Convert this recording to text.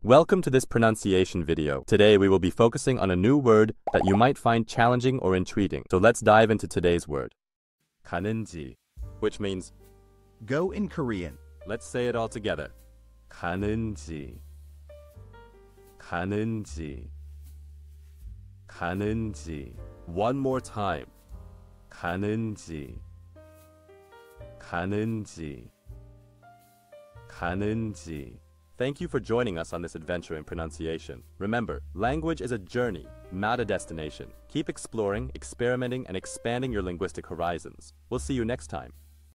Welcome to this pronunciation video. Today we will be focusing on a new word that you might find challenging or intriguing. So let's dive into today's word. ganeunji, which means go in Korean. let's say it all together. ganeunji, ganeunji, ganeunji. One more time. ganeunji, ganeunji, ganeunji. Thank you for joining us on this adventure in pronunciation. Remember, language is a journey, not a destination. Keep exploring, experimenting, and expanding your linguistic horizons. We'll see you next time.